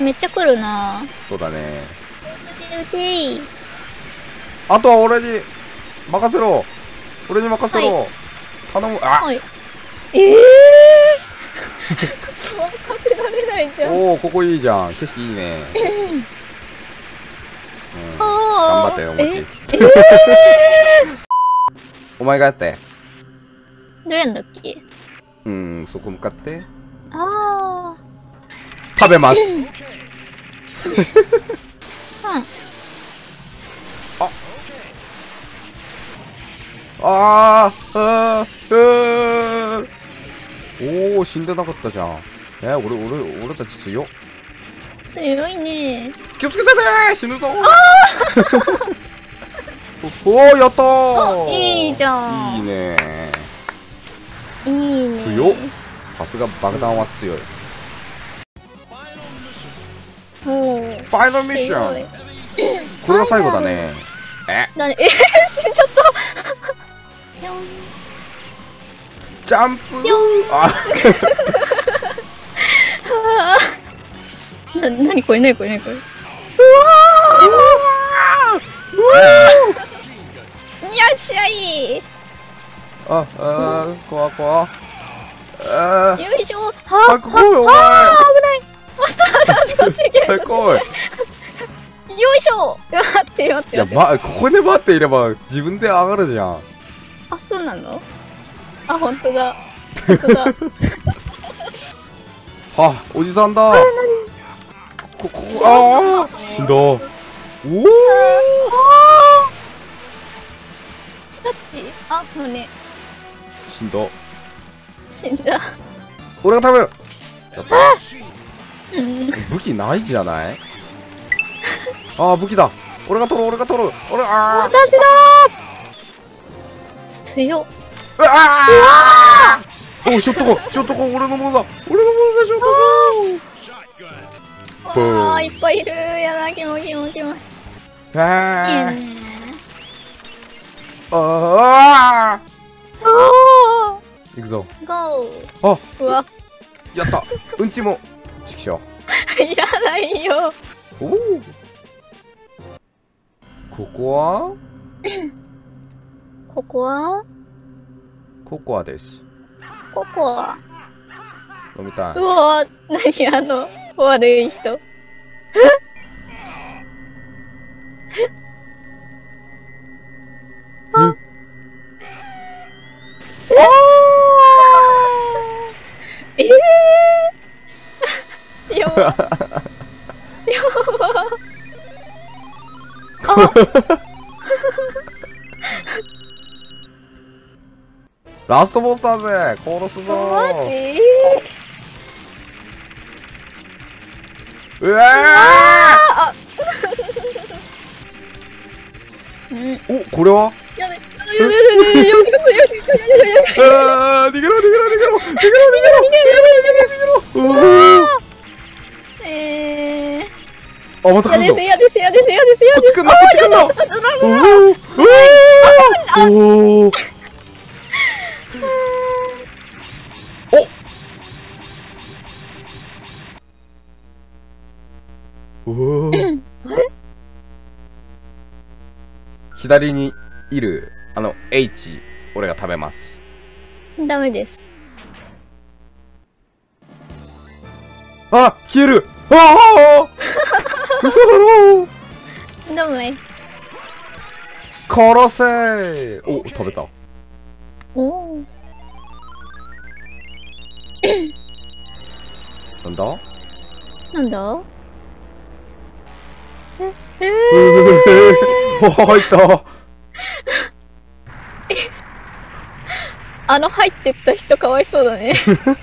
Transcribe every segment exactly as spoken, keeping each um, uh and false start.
めっちゃ来るな。 そうだね。 うてい。 あとは俺に任せろ。俺に任せろ。 はい頼む。あ、 はい。ええー、任せられないじゃん。 おお、ここいいじゃん。景色いいね。うん、 あー頑張ってよ、お餅。 ええー、 お前がやって。 どうやんだっけ。 うん、そこ向かって。 あ食べます。 あ。うん。 あーあーあー、おお、死んでなかったじゃん。えー、俺俺俺たち強っ。 強いね。 気をつけてね、死ぬぞ。おお、やったー。 いいじゃん。 いいね。 いいね。 強っ。さすが爆弾は強い。 もう。 ファイナルミッション。これが最後だね。えなに、えー、死んじゃった。ぴょんジャンプ。 ぴょん。 あな、なにこれ、なにこれ、なにこれ。うわー。よっしゃい。 ああ、怖怖。ああ、 よいしょ。は早く来いよ、お前。 あ、危ない。あ、そっち行け。 早く来い。 よいしょ。待って待っていや、 待って。 ま、ここで待っていれば自分で上がるじゃん。 あ、そうなの。あ、本当だ。本当だ。 は、おじさんだ。ここ、ああ、死んだ。おお。 シャチ。あ、胸。 死んだ。 死んだ。 俺が食べる。やった。 うん。 武器ないじゃない。ああ、武器だ。俺が取る、俺が取る。俺、ああ。 私だー。強っ。 うわあ。お、ショットコン、ショットコン、俺のものだ。俺のものだ、ショットコン。 ああ、いっぱいいる。やだ、キモキモキモ。いいああ。 ね。 ああ。 おー。 行くぞ。 ゴあ、 ー。うわ。 やった。うんちも。ちくしょいらないよ。 う。おお。ここは。 ここは。 ココアです。 ここは。 飲みたい。 うわー、なにあの、悪い人。あええー、やば。やば。あラストボスだぜ。殺すぞ。 マジ。 うわあー。お、これは。 やだやだやだやだやだやだ。 あー、逃げろ逃げろ逃げろ逃げろ逃げろ逃げろ逃げろ逃げろ。おお。 えー。 あ、また来るぞ。 やですやですやですやですやです。 こっち来んな、こっち来んな。おお。おお。おお。左にいるあの H、 俺が食べます。 ダメです。 あ、消える。ああ。嘘だろ。 ダメ。 殺せ。お、食べた。 おお。 なんだ。 なんだ。え、えー、入った。 あの入ってった人かわいそうだね。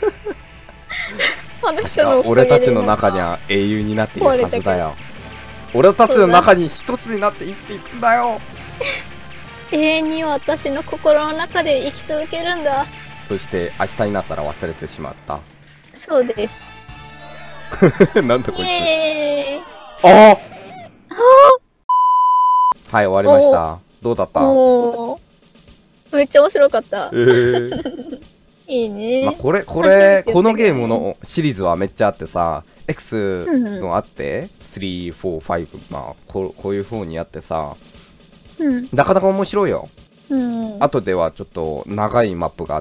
あの人のおかげで俺たちの中には英雄になっているはずだよ。俺たちの中に一つになって生きていくんだよ。 永遠に私の心の中で生き続けるんだ。 そして明日になったら忘れてしまった。 そうです。 なんだこいつ。 イエーイ。 ああ。はい、終わりました。どうだった？ おー、めっちゃ面白かった。 えーいいね。 まあ、これ、こ初めれ、 てやったけどねこのゲームのシリーズはめっちゃあってさ、X のあって、さん、よん、ご、まあ、こうこういう風にやってさ、 うん。 なかなか面白いよ。 うん。 後ではちょっと長いマップがあって、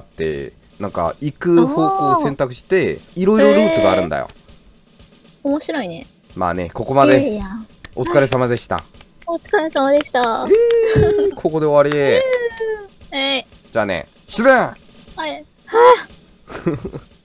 なんか行く方向を選択して、いろいろルートがあるんだよ。 面白いね。 まあね、ここまでいやいや。 お疲れ様でした。 お疲れ様でした。 ここで終わり。 えい。 じゃあね、失礼。 はい。はぁ。